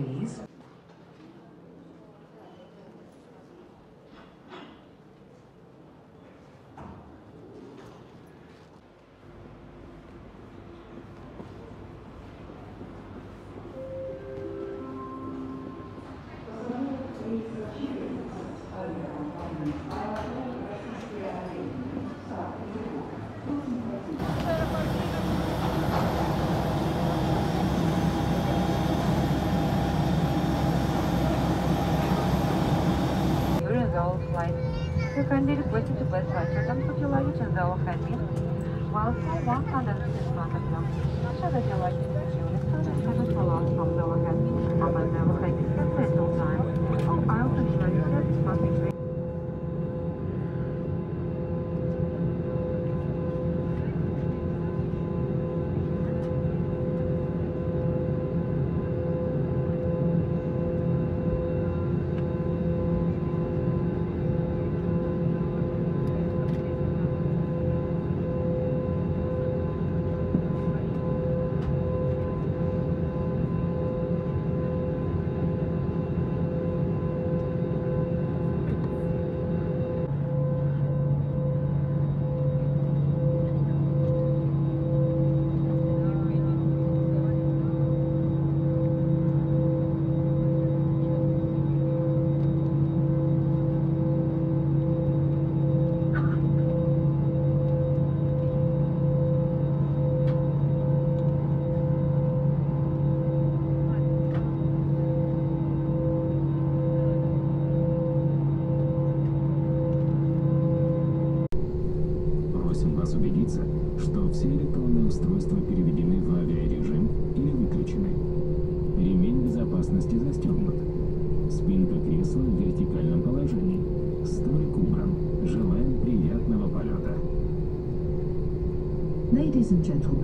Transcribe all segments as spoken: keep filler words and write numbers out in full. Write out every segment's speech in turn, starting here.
please. You kindly requested to press right button, put your luggage in the overhead bin, while floor one condenses in front of you. Ensure that your luggage is securely stored and cannot fall out from the overhead bin. Open the overhead bin carefully at all times. All aisles and luggage service must be clear. Убедиться, что все электронные устройства переведены в авиарежим или выключены. Ремень безопасности застегнут. Спинка кресла в вертикальном положении. Столик убран. Желаем приятного полета. Ladies and gentlemen.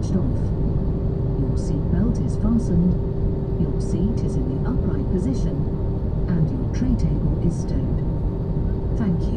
switched off. Your seatbelt is fastened, your seat is in the upright position, and your tray table is stowed. Thank you.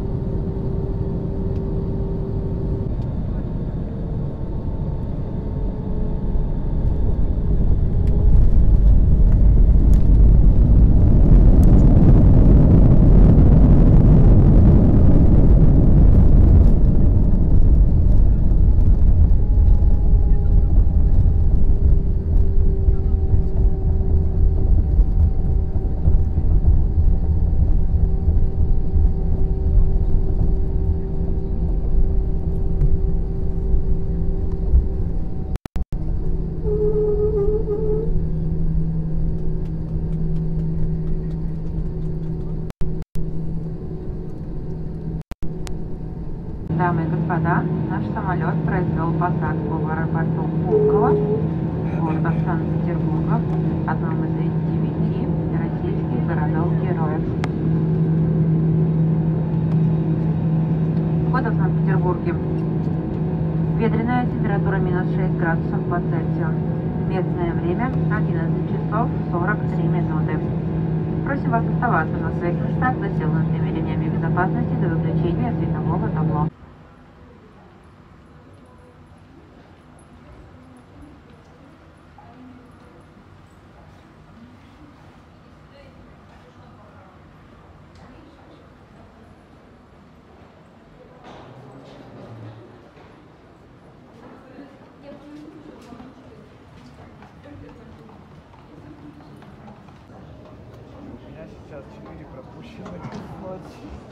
Дамы и господа, наш самолет произвел посадку в аэропорту Пулково, города Санкт-Петербурга, одном из девяти российских городов-героев. Погода в Санкт-Петербурге. Ветреная, температура минус шесть градусов по Цельсию. Местное время одиннадцать часов сорок три минуты. Просим вас оставаться на своих местах, застегнутыми ремнями безопасности до выключения светового табло. У меня сейчас четыре пропущенных.